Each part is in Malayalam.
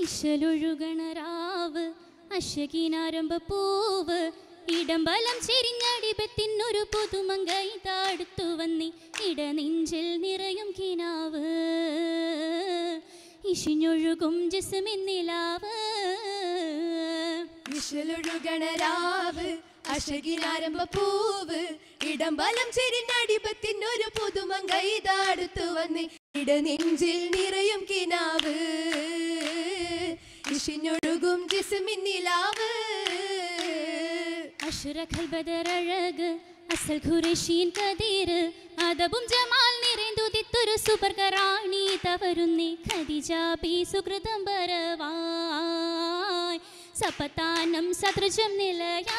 ഇശലൊഴുകണരാവ് അശകിനാരംഭ പൂവ് ഇടംബലം ചെരിഞ്ഞടിപത്തിനൊരു പുതുമങ്കൈ താടുത്തു വന്നി ഇടനെഞ്ചിൽ നിറയും കിനാവ് ഇഷിഞ്ഞൊഴുകും ജിസ്മിന്നിലാവ് ഇശലൊഴുകണരാവ് അശകിനാരംഭ പൂവ് ഇടംബലം ചെരിഞ്ഞടിപത്തിനൊരു പുതുമങ്കൈ താടുത്തു വന്നി ഇടനെഞ്ചിൽ നിറയും കിനാവ് ഇഷിഞ്ഞൊഴുകും ജിസ്മിന്നിലാവ് അഷ്റഖൽ ബദർ അഴക് അസൽ ഖുറൈശിൻ കദീർ അദബും ജമാൽ നിറഞ്ഞുദിത്തൊരു സുബർഗറാണി തവരുന്നി ഖദീജ ബി സുകൃതം ബരവായ് സപതാനം സദൃജം നിലയാ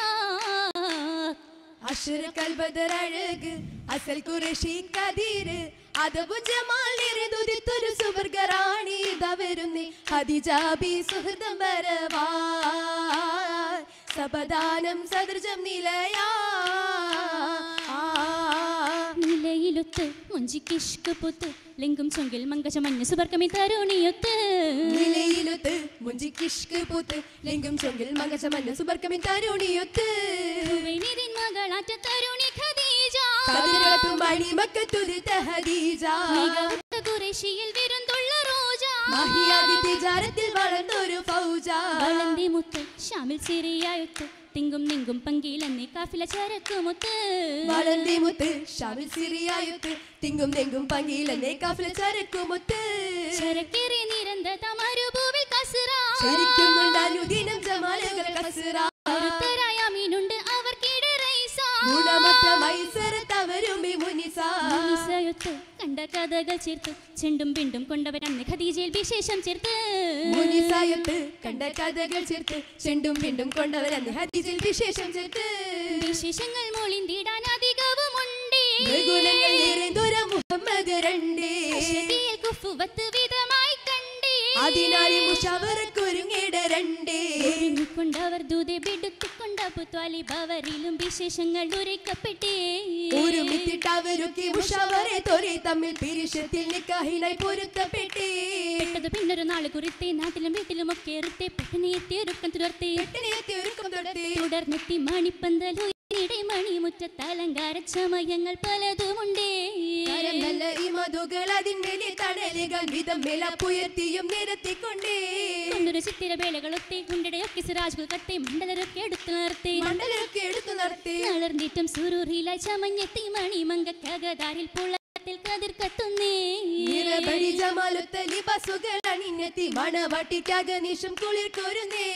അഷ്റഖൽ ബദർ അഴക് അസൽ ഖുറൈശിൻ കദീർ അദബും ജമാൽ നിറഞ്ഞുദിത്തൊരു സുബർഗറാണി തവരുന്നി ഖദീജ ബി സുഹൃതം ബരവായ് സപതാനം സദൃജം നിലയാ നിലയിലൊത്ത് മുഞ്ചിക്കിഷ്ക് പുത്ത് ലിംഗം ചൊങ്കിൽ മങ്കജ മഞ്ഞ സുബർക്കമി തരുണിയൊത്ത് നിലയിലൊത്ത് മുഞ്ചിക്കിഷ്ക് പുത്ത് ലിംഗം ചൊങ്കിൽ മങ്കജ മഞ്ഞ സുബർക്കമി തരുണിയൊത്ത് ഹുവൈനിദിൻ മകളാറ്റ തരുണി ഖദീജ കതിരത്തും മണി മക്കത്തുരുത്ത ഖദീജ മികവുറ്റ ഖുറൈശിയിൽ വിരുന്തുള്ള റോജ മഹിയാദി തിജാരത്തിൽ വളർന്നൊരു ഫൗജ വളന്തി മുത്ത് ഷാമിൽ സിറിയായൊത്ത് തിങ്കും നിങ്കും പങ്കിലെന്നെ കാഫില ചരക്കുമുത്ത് വളന്തി മുത്ത് ഷാമിൽ സിറിയായൊത്ത് തിങ്കും നെങ്കും പങ്കിലെന്നെ കാഫില ചരക്കുമുത്ത് ചരക്കേറി നിരന്തത മരുഭൂവിൽ കസ്റ ശരിക്കുന്നുണ്ടാനുദിനം ജമാലുകൾ കസ്റ ഒരുത്തരായ മീനുണ്ട് അവർക്കിടെ റൈസ ഗുണമത്ത മൈസരത്തവരുമി മുനിസ മുനിസയൊത്ത് കണ്ട കഥകൾ ചേർത്ത് ചെണ്ടും പിണ്ടും കൊണ്ടവരന്ന് ഖദീജയിൽ വിശേഷം ചേർത്ത് മുനിസയൊത്ത് കണ്ട കഥകൾ ചേർത്ത് ചെണ്ടും പിണ്ടും കൊണ്ടവരന്ന് ഖദീജയിൽ വിശേഷം ചേർത്ത് വിശേഷങ്ങൾ മോളിന്തിടാൻ അധികവുമുണ്ട് ഗുണങ്ങൾ നിറഞ്ഞൊരു മുഹമ്മദ് രണ്ടേ അശകിയിൽ കുഫുവത്ത് വിധമായി കണ്ടേ അതിനാൽ മുഷാവറക്കൊരുങ്ങിടരണ്ടേ ഒരുങ്ങിക്കൊണ്ടവർ ദൂതെ ബെടുത്തുകൊണ്ട പുത്വാലിബവരിലും വിശേഷങ്ങൾ ഉരയ്ക്കപ്പെട്ടേ ഒരുമിത്തിട്ടവരൊക്കെ മുഷാവറെ തോരെ തമ്മിൽ പിരിശത്തിൽ നിക്കാഹിനായി പൊരുത്തപ്പെട്ടേ പെട്ടത് പിന്നൊരു നാള് കുറിത്തെ നാട്ടിലും വീട്ടിലും ഒക്കെ എറുത്തെ പെട്ടനെത്തി ഒരുക്കം തുടർത്തേ തുടർന്നെത്തി മണിപ്പന്തലു മണിമുറ്റത്ത് അലങ്കാര ചമയങ്ങൾ പലതുമുണ്ടേ നല്ല ഈ മധുകൾ അതിന്മേലെ തണലുകൾ വിധം മേലപ്പുയർത്തിയും നിരത്തിക്കൊണ്ടേ കൊണ്ടൊരു ചിത്തിര വേളകളൊത്തെ കുണ്ടടയൊക്കെ സിറാജുകൾ കത്തെ മണ്ഡലരൊക്കെ എടുത്തു നിർത്തി വളർന്നിട്ടും സുരൂറിലായി ചമഞ്ഞെത്തി മണിമങ്കകതാരിൽ പുള്ളത്തിൽ കതിർ കത്തുന്നേ നിറബടി ജമാലുത്ത ലിബസുകൾ അണിഞ്ഞെത്തി മണവാട്ടിക്കകനിശം കുളിർ കോരുന്നേ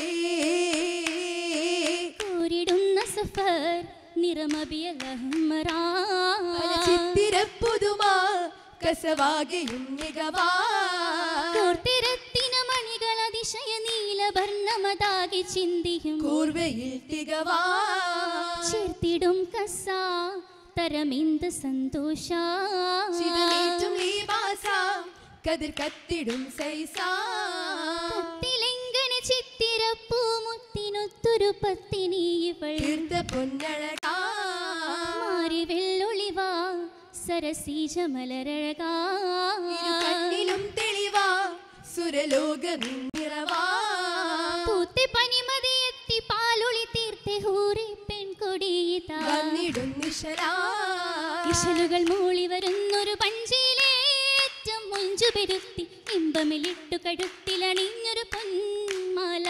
കൂരിടുന്ന സഫർ നിറമബിയലഹ്മറാ ചിത്തിരപ്പുതുമാ കസവാകയും മികവാ കോർത്തിരത്തിന മണികൾ അതിശയ നീലവർണ്ണമതാകി ചിന്തിയും കൂർവയിൽ തികവാ ചേർത്തിടും കസ തരമിന്ത് സന്തോഷ ചിതമേറ്റും ലീബാസ കതിർ കത്തിടും സൈസാ കത്തിലെങ്ങനെ ചിത്തിരപ്പൂ മുത്തിനൊത്തൊരു പത്തിനി ഇവൾ തീർത്ത പൊന്നഴകാ മാറി വെള്ളൊളിവാ സരസീജ മലരഴകാ കണ്ണിലും തെളിവാ സുരലോകമിന്നിറവാ പൂത്തി പനിമതിയെത്തി പാലൊളി തീർത്തെ ഹൂറി പെൺകൊടിയിതാ വന്നിടും നിശലാ ഇശലുകൾ മൂളി വരുന്നൊരു പഞ്ചിയിലേറ്റം മുഞ്ചു പെരുത്തി ഇമ്പമിലിട്ടു കഴുത്തിലണിഞ്ഞൊരു പൊന്മാല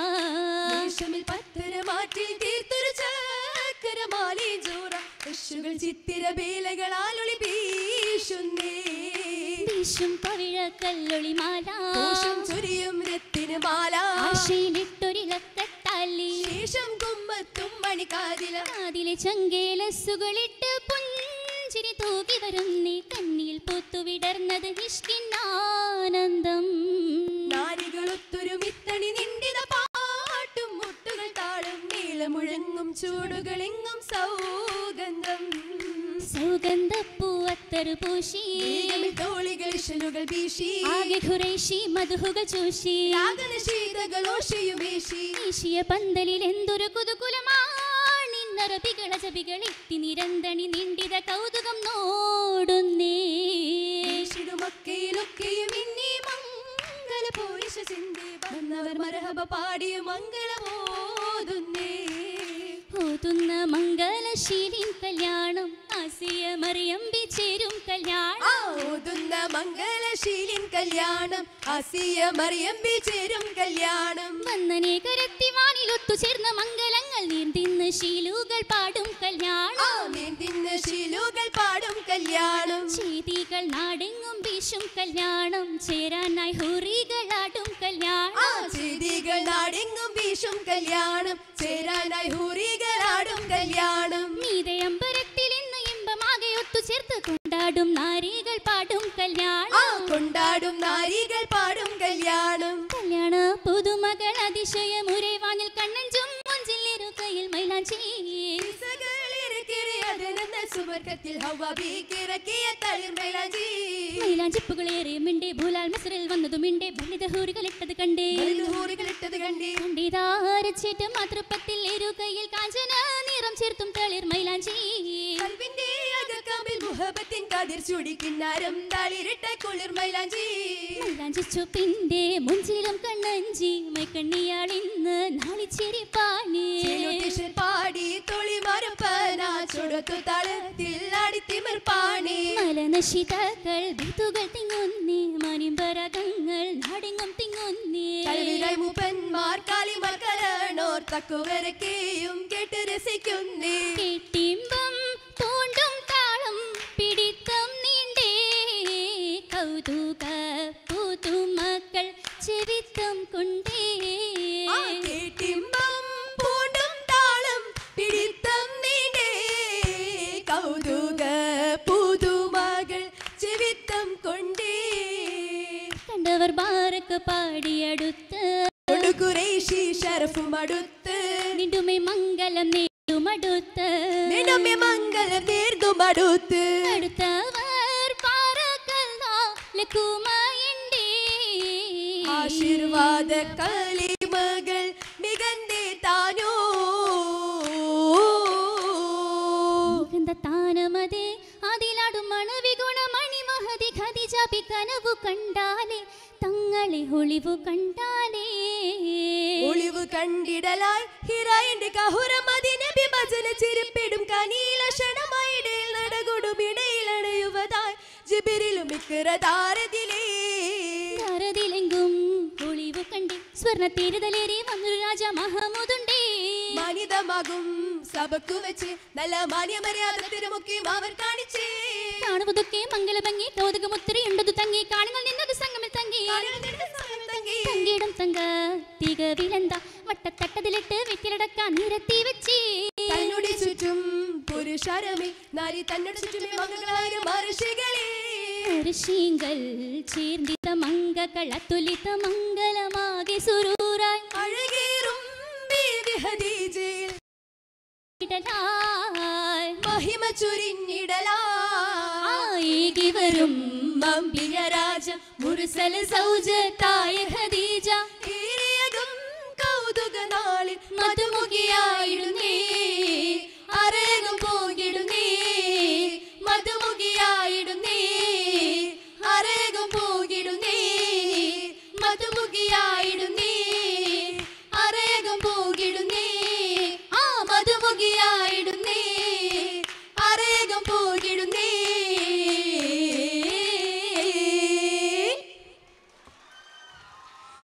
പത്തര മാറ്റി തീർത്തൊരു ചക്കരമാലി ജോറ ഋഷുകൾ ചിത്തിര ബേലകളാൽ ഒളി വീശുന്നേ വീശും പവിഴ കല്ലൊളി മാല ചൊരിയും രത്തിന് മാല ആശയിലിട്ടൊരിലക്കത്താലി ശേഷം കുമ്പത്തും മണിക്കാതില അതിലെ ചങ്കേലസുകളിട്ട് പുഞ്ചിരി തൂകി വരുന്നേ കണ്ണിൽ പൂത്തുവിടർന്നത് ഇഷ്കിന്നാനന്ദം നാരികളൊത്തൊരു മിത്തണി നിണ്ടിത പാട്ടും മുട്ടുകൾ താളം നീളമുഴങ്ങും ചൂടുകളെങ്ങും സൗഗന്ധം സൗഗന്ധപ്പൂവത്തരു പൂശി തോളികൾ ഇശലുകൾ വീശി ആകെ ഖുറൈശി മധുഹുകൾ ചൂഷി ശീതകളോഷയും വീശി ഈശിയ പന്തലിൽ എന്തൊരു കുതുകുലമാണിന്നറബികളജബികളെത്തി നിരന്തണി നിണ്ടിത കൗതുകം നോടുന്നേ മക്കയിലൊക്കെയും ഇന്നീ മംഗല പോരിശ ചിന്തി പാടി മംഗളമോതുന്നേ ഓതുന്ന മംഗലശീലിൻ കല്യാണം ആസിയ മറിയമ്പി ചേരും കല്യാണം ഓതുന്ന മംഗലശീലിൻ കല്യാണം ആസിയ മറിയമ്പി ചേരും കല്യാണം വന്ദനെ കരത്തി വാനിലൊത്തു ചേർന്ന മംഗലങ്ങൾ നീന്തിന്ന് ശീലുകൾ പാടും കല്യാണം നീന്തിന്ന് ശീലുകൾ പാടും കല്യാണം ചെയ്തികൾ നാടെങ്ങും വീശും കല്യാണം ചേരാനായി ഹൂറികളാടും കല്യാണം ചെയ്തികൾ നാടെങ്ങും വീശും കല്യാണം ചേരാനായി ഹൂറികളാടും കല്യാണം മീതയമ്പരത്തിൽ ഇന്ന് ഇമ്പമാകെ ഒത്തുചേർത്ത് കൊണ്ടാടും നാരികൾ പാടും കല്യാണം കൊണ്ടാടും നാരികൾ പാടും കല്യാണം കല്യാണ പുതുമകൾ അതിശയമുരവാനിൽ കണ്ണഞ്ചും മുഞ്ചിൽ ഇരുകയിൽ മൈലാഞ്ചി സുവർഗത്തിൽ മൈലാഞ്ചിപ്പുകളേറെ മിണ്ടേ ഭൂലാൽ മിസ്രിൽ വന്നതും മിണ്ടേ ബലിത ഹൂറികളിട്ടത് കണ്ടേ കണ്ടിതാരച്ചേറ്റ് മാതൃപ്പത്തിൽ ഇരുകയിൽ കാഞ്ചന നിറം ചേർത്തും തളിർ മൈലാഞ്ചി മുഹബത്തിൻ കതിർ ചുടിക്കിന്നാരം താളിരിട്ട കുളിർ മൈലാഞ്ചി മൈലാഞ്ചിച്ചുപ്പിന്റെ മുഞ്ചിലും കണ്ണഞ്ചി മൈക്കണ്ണിയാളിന്ന് നാളിച്ചേരി പാടി പാടി തൊളി മരപ്പന ചുടത്തു താളത്തിൽ ആടിത്തിമിർ പാണി മലനശിതാക്കൾ ബീത്തുകൾ തിങ്ങുന്നേ മണിമ്പരകങ്ങൾ നാടെങ്ങും തിങ്ങുന്നേ മൂപ്പന്മാർ കാലിമാർ കരണോർ തക്കുവരക്കെയും കേട്ട് രസിക്കുന്നേ കേട്ടിമ്പം തോണ്ടും താളം പിടിത്തം നീണ്ടേ കൗതുക പുതുമക്കൾ ചെവിത്തം കൊണ്ടേ കേട്ടിമ്പം പൂണ്ടും താളം പിടിത്തം നീണ്ടേ കൗതുക പുതുമകൾ ചെവിത്തം കൊണ്ടേ കണ്ടവർ ബാരക്ക് പാടിയടുത്ത് ഖുറൈശി ശരഫും അടുത്ത് നിടുമേ മംഗലം നേടുമടുത്ത് മംഗലം നേർന്നുമടുത്ത് അടുത്തവർ പാറക്കല്ലാ ലക്കുമയണ്ടേ ആശീർവാദ കലിമകൾ മികന്തേ താനോ താനമതേ അതിലാടും മണവിഗുണ മണിമഹതി ഖദീജാബി കനവു കണ്ടാലേ തങ്ങളെ ഒളിവു കണ്ടാലേ ഒളിവു കണ്ടിടലായി ഹിറായിന്റെ കഹുരമതി നബി ഭജന ചിരിപ്പിടും കനീലക്ഷണമായിടയിൽ നടകൊടും ഇടയിലണയുവതായി ജിബിരിലും താരതിലെങ്കും ഒളിവു കണ്ടേ സ്വർണ്ണ തീരുതലേറി വന്നൊരു രാജ മഹമുതുണ്ടേ മാനിതമാകും സഭക്കു വെച്ച് നല്ല മാന്യമര്യാദ തിരുമുക്കിയും അവർ കാണിച്ചേ കാണുവതൊക്കെ മംഗലഭംഗി കൗതുകമുത്തരയുണ്ടതു തങ്ങി കാണുകൾ നിന്നത് സംഗമിൽ തങ്ങി തങ്കിയിടം തങ്ക തികവിലെന്ത വട്ടത്തട്ടതിലിട്ട് വെറ്റിലടക്കാൻ നിരത്തി വെച്ചേ തന്നോട് ചുറ്റും പുരുഷാരമേ നാരി തന്നോട് ചുറ്റും മംഗളായിരം മഹർഷികളെ ഋഷികൾ ചേർന്നിത മംഗകൾ അതുലിത മംഗലമാകെ സുരൂരായി അഴകേറും ഖദീജയിൽ മഹിമ ചുരിഞ്ഞിടലായി വരും അംബിയ രാജ മുർസല സൗജത്തായ ഖദീജ ഏറിയതും കൗതുക നാളിൽ മധുമുഖിയായിടുന്നേ